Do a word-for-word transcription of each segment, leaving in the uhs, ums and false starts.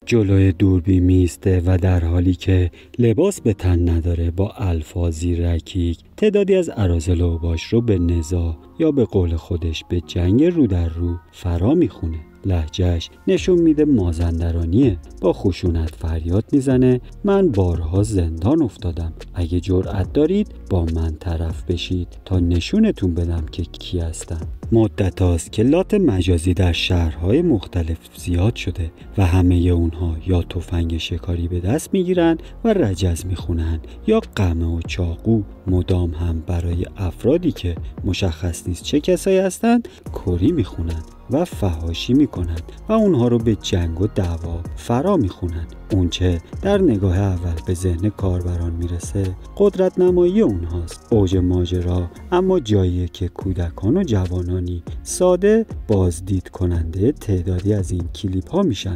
جلوی دوربین میسته و در حالی که لباس به تن نداره با الفاظی رکیک تعدادی از اراذل اوباش رو به نزاع یا به قول خودش به جنگ رو در رو فرا میخونه. لهجهش نشون میده مازندرانیه. با خشونت فریاد میزنه من بارها زندان افتادم، اگه جرأت دارید با من طرف بشید تا نشونتون بدم که کی هستم. مدت هاست که لات مجازی در شهرهای مختلف زیاد شده و همه اونها یا تفنگ شکاری به دست میگیرن و رجز میخونن یا قمه و چاقو. مدام هم برای افرادی که مشخص نیست چه کسایی هستن کری میخونن و فحاشی میکنن و اونها رو به جنگ و دعوا فرا میخونن. اونچه در نگاه اول به ذهن کاربران میرسه قدرت نمایی اونهاست، اوج ماجرا، اما جاییه که کودکان و جوانانی ساده بازدید کننده تعدادی از این کلیپ ها میشن.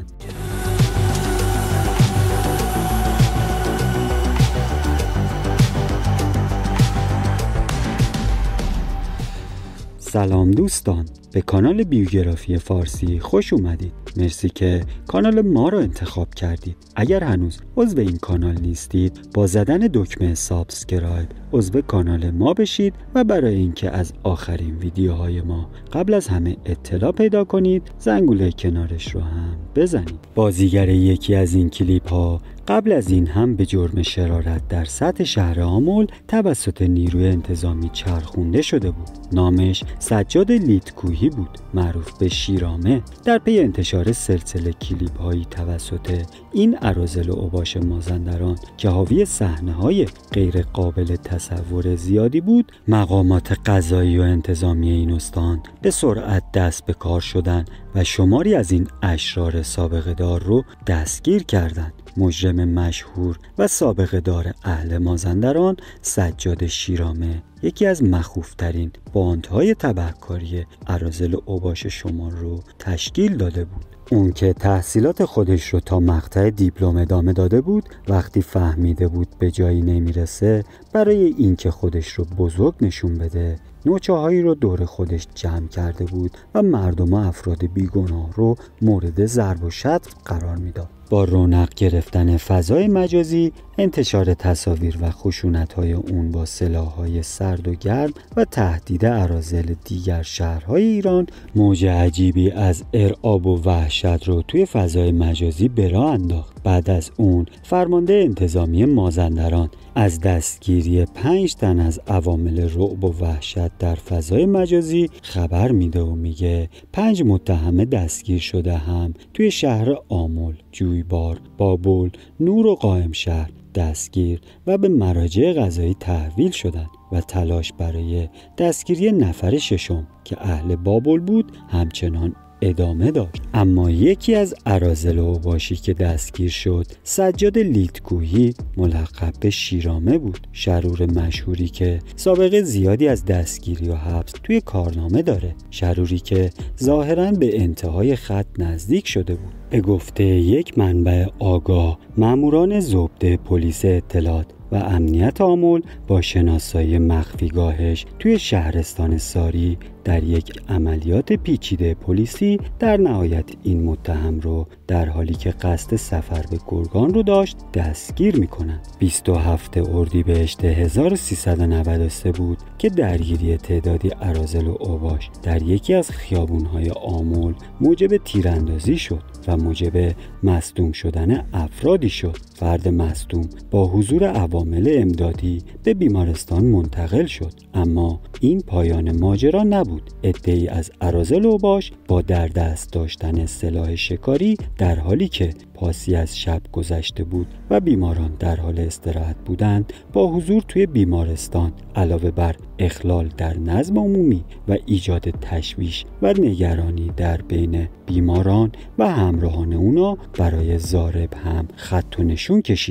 سلام دوستان، به کانال بیوگرافی فارسی خوش اومدید. مرسی که کانال ما رو انتخاب کردید. اگر هنوز عضو این کانال نیستید با زدن دکمه سابسکرایب عضو کانال ما بشید و برای اینکه از آخرین ویدیوهای ما قبل از همه اطلاع پیدا کنید زنگوله کنارش رو هم بزنید. بازیگر یکی از این کلیپ ها قبل از این هم به جرم شرارت در سطح شهر آمل توسط نیروی انتظامی چرخونده شده بود. نامش سجاد لیتکویی بود، معروف به شیرامه. در پی انتشار سلسله کلیپ هایی توسط این اراذل اوباش مازندران که حاوی صحنه های غیر قابل تصور زیادی بود، مقامات قضایی و انتظامی این استان به سرعت دست به کار شدن و شماری از این اشرار سابقه دار رو دستگیر کردند. مجرم مشهور و سابقه دار اهل مازندران سجاد شیرامه یکی از مخوفترین باندهای تبهکاری اراذل اوباش شمال رو تشکیل داده بود. اون که تحصیلات خودش رو تا مقطع دیپلم ادامه داده بود، وقتی فهمیده بود به جایی نمیرسه، برای اینکه خودش رو بزرگ نشون بده نوچه‌هایی رو دور خودش جمع کرده بود و مردم و افراد بیگناه رو مورد ضرب و شتم قرار میداد. با رونق گرفتن فضای مجازی، انتشار تصاویر و خشونت‌های اون با سلاح‌های سرد و گرم و تهدید اراذل دیگر شهرهای ایران، موج عجیبی از ارعاب و وحشت رو توی فضای مجازی به راه انداخت. بعد از اون فرمانده انتظامی مازندران از دستگیری پنج تن از عوامل رعب و وحشت در فضای مجازی خبر میده و میگه پنج متهم دستگیر شده هم توی شهر آمل، جویبار، بابل، نور و قائمشهر دستگیر و به مراجع قضایی تحویل شدند و تلاش برای دستگیری نفر ششم که اهل بابل بود همچنان ادامه داشت. اما یکی از اراذل اوباشی که دستگیر شد سجاد لیتکویی ملقب به شیرامه بود، شرور مشهوری که سابقه زیادی از دستگیری و حبس توی کارنامه داره، شروری که ظاهراً به انتهای خط نزدیک شده بود. به گفته یک منبع آگاه، ماموران ضبط پلیس اطلاعات و امنیت آمل با شناسایی مخفیگاهش توی شهرستان ساری در یک عملیات پیچیده پلیسی در نهایت این متهم رو در حالی که قصد سفر به گرگان رو داشت دستگیر میکنن. بیست و هفتم اردیبهشت هزار و سیصد و نود و سه بود که درگیری تعدادی اراذل اوباش در یکی از خیابونهای آمل موجب تیراندازی شد و موجب مصدوم شدن افرادی شد. فرد مصدوم با حضور عوامل امدادی به بیمارستان منتقل شد، اما این پایان ماجرا نبود. عده‌ای از اراذل اوباش با در دست داشتن سلاح شکاری در حالی که پاسی از شب گذشته بود و بیماران در حال استراحت بودند با حضور توی بیمارستان علاوه بر اخلال در نظم عمومی و ایجاد تشویش و نگرانی در بین بیماران و همراهان اونا برای ضارب هم خط و نشون کشیدند.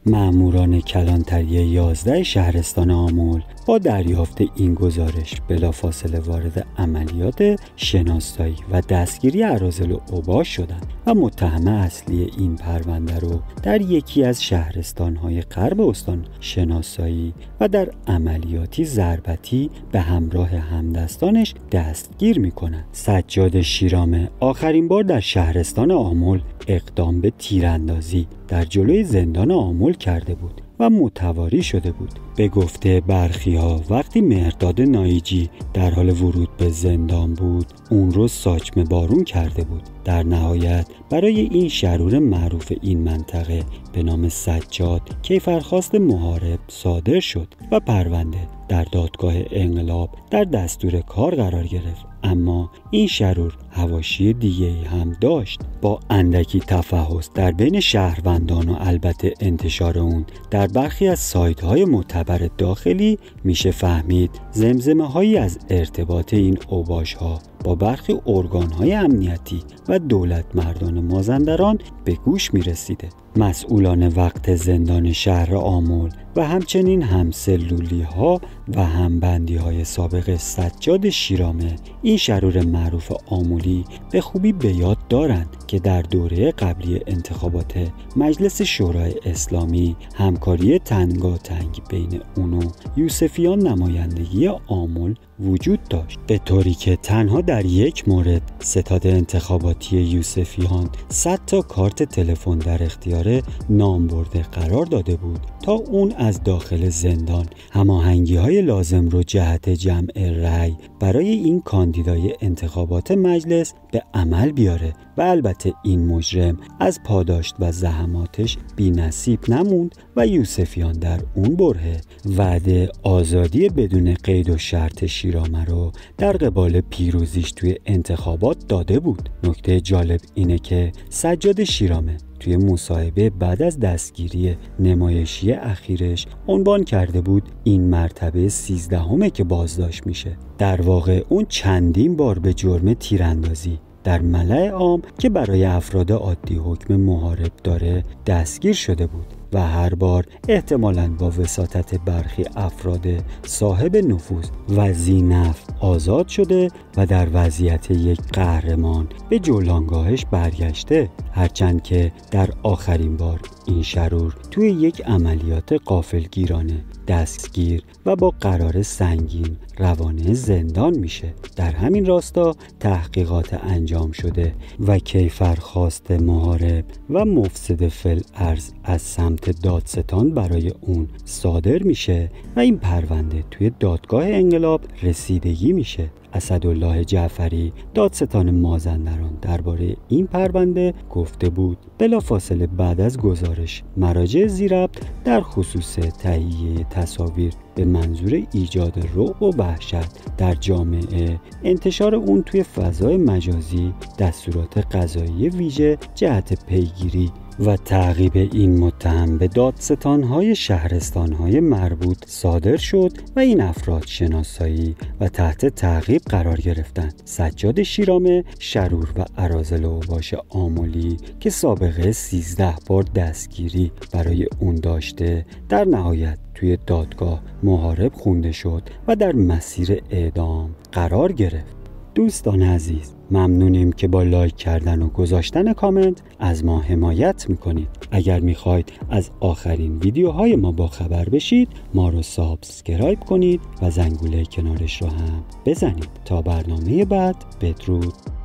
مأموران کلانتری یازده شهرستان آمل با دریافت این گزارش بلافاصله وارد عملیات شناسایی و دستگیری اراذل و اوباش شدند و متهم اصلی این پرونده رو در یکی از شهرستان‌های غرب استان شناسایی و در عملیاتی ضربتی به همراه همدستانش دستگیر می‌کنند. سجاد شیرامه آخرین بار در شهرستان آمل اقدام به تیراندازی در جلوی زندان آمل کرده بود و متواری شده بود. به گفته برخی‌ها وقتی مهرداد نایجی در حال ورود به زندان بود، اون رو ساچمه بارون کرده بود. در نهایت برای این شرور معروف این منطقه به نام سجاد کیفرخواست محارب صادر شد و پرونده در دادگاه انقلاب در دستور کار قرار گرفت. اما این شرور حواشی دیگه‌ای هم داشت. با اندکی تفحص در بین شهروندان و البته انتشار اون در برخی از سایت‌های معتبر داخلی میشه فهمید زمزمه‌هایی از ارتباط این اوباش‌ها با برخی ارگان‌های امنیتی و دولت مردان مازندران به گوش میرسیده. مسئولان وقت زندان شهر آمل و همچنین همسلولی ها و همبندی های سابق سجاد شیرامه این شرور معروف آملی به خوبی به یاد دارند که در دوره قبلی انتخابات مجلس شورای اسلامی همکاری تنگاتنگ بین اون و یوسفیان نمایندگی آمل وجود داشت، به طوری که تنها در یک مورد ستاد انتخاباتی یوسفیان صد تا کارت تلفن در اختیار نامبرده قرار داده بود تا اون از داخل زندان هماهنگی‌های لازم رو جهت جمع رأی برای این کاندیدای انتخابات مجلس به عمل بیاره و البته این مجرم از پاداشت و زحماتش بی‌نصیب نموند و یوسفیان در اون برهه وعده آزادی بدون قید و شرط شیرامه رو در قبال پیروزیش توی انتخابات داده بود. نکته جالب اینه که سجاد شیرامه توی مصاحبه بعد از دستگیری نمایشی اخیرش عنوان کرده بود این مرتبه سیزدهمه که بازداشت میشه. در واقع اون چندین بار به جرم تیراندازی در ملأ عام که برای افراد عادی حکم محارب داره دستگیر شده بود و هر بار احتمالاً با وساطت برخی افراد صاحب نفوذ و ذی‌نفع آزاد شده و در وضعیت یک قهرمان به جولانگاهش برگشته، هرچند که در آخرین بار این شرور توی یک عملیات غافلگیرانه دستگیر و با قرار سنگین روانه زندان میشه. در همین راستا تحقیقات انجام شده و کیفرخواست محارب و مفسد فی‌الارض از سمت دادستان برای اون صادر میشه و این پرونده توی دادگاه انقلاب رسیدگی میشه. اسدالله جعفری دادستان مازندران درباره این پرونده گفته بود بلافاصله بعد از گزارش مراجع ذی‌ربط در خصوص تهیه تصاویر به منظور ایجاد رعب و وحشت در جامعه، انتشار اون توی فضای مجازی، دستورات قضایی ویژه جهت پیگیری و تعقیب این متهم به دادستان‌های شهرستان‌های مربوط صادر شد و این افراد شناسایی و تحت تعقیب قرار گرفتند. سجاد شیرامه شرور و اراذل اوباش آملی که سابقه سیزده بار دستگیری برای اون داشته در نهایت توی دادگاه محارب خونده شد و در مسیر اعدام قرار گرفت. دوستان عزیز، ممنونیم که با لایک کردن و گذاشتن کامنت از ما حمایت میکنید. اگر میخواید از آخرین ویدیوهای ما با خبر بشید ما رو سابسکرایب کنید و زنگوله کنارش رو هم بزنید. تا برنامه بعد، بدرود.